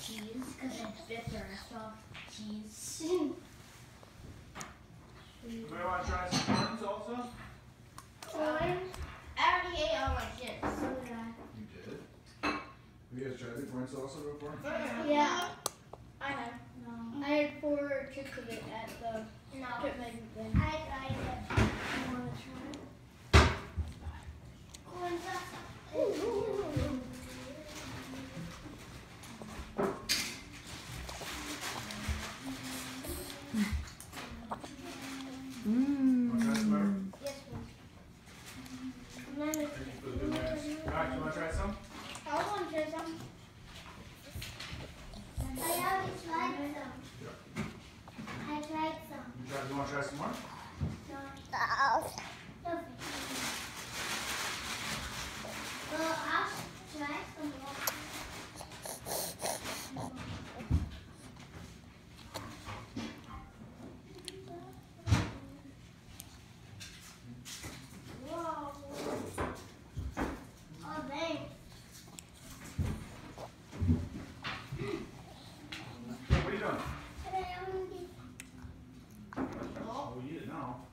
cheese because it's bitter. Soft cheese. Anybody want to try some corns also? Corn? I already ate all my chips. So did I. You did? Have you guys tried the corn salsa before? Yeah. I have. No. I had 4 chips of it at the chip making thing. I tried it. You want to try it? Corn salsa. Want to try some more? Yes, please. Thank you for the good manners. Alright, you want to try some? I want to try some. I already tried some. Yeah. I tried some. You want to try some more? No. Well, I'll try some more. Whoa. Oh, thanks. What are you doing? But I only Oh, we eat it now.